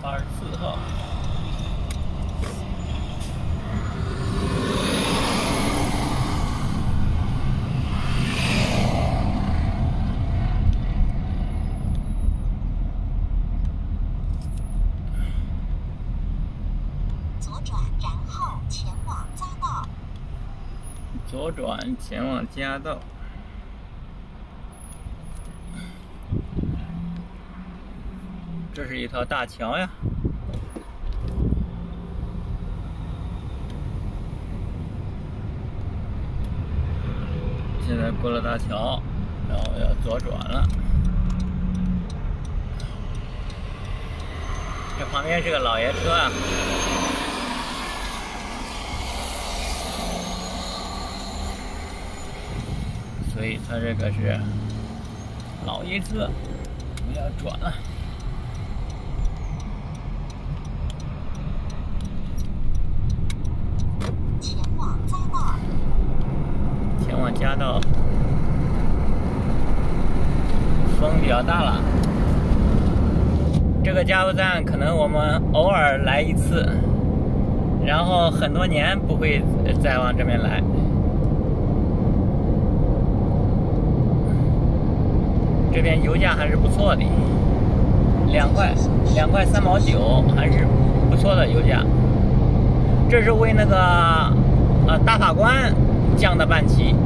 84号。 左转，然后前往匝道。 左转前往嘉道。这是一条大桥呀。现在过了大桥，然后要左转了。这旁边是个老爷车啊。所以它这个是老爷车，我们要转了。 前往匝道。 前往嘉道。风比较大了。这个加油站可能我们偶尔来一次，然后很多年不会再往这边来。这边油价还是不错的，2块3毛9，还是不错的油价。这是为那个大法官降的半旗，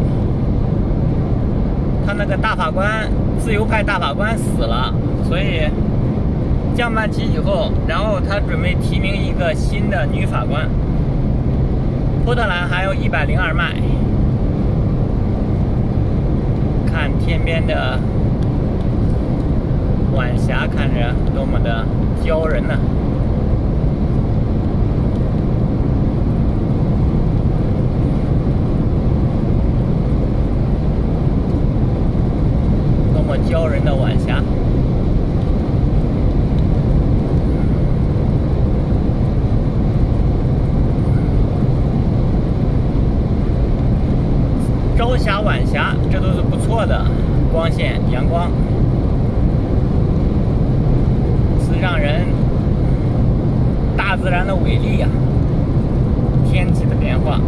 他那个大法官自由派大法官死了，所以降半旗以后，然后他准备提名一个新的女法官。波特兰还有102迈。看天边的晚霞，看着多么的骄人呢！多么骄人的晚霞！朝霞、晚霞，这都是不错的光线、阳光。让人大自然的伟力啊，天气的变化。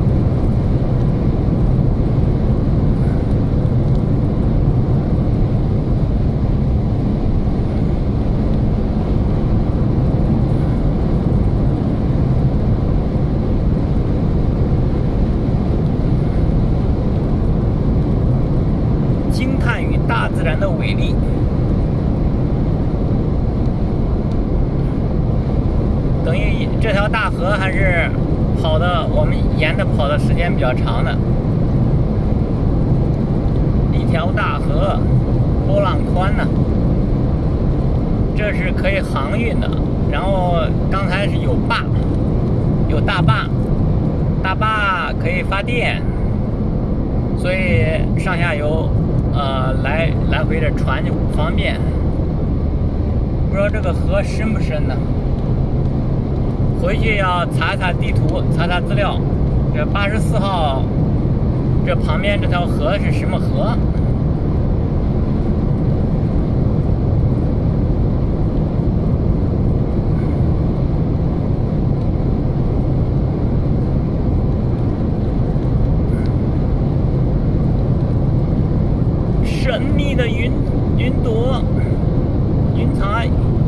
惊叹于大自然的伟力。等于这条大河还是跑的，我们沿着跑的时间比较长的。一条大河，波浪宽呢，这是可以航运的。然后刚才是有坝，有大坝，大坝可以发电，所以上下游来回的船就不方便。不知道这个河深不深呢？回去要查查地图，查查资料。这84号，这旁边这条河是什么河？神秘的云朵、云彩。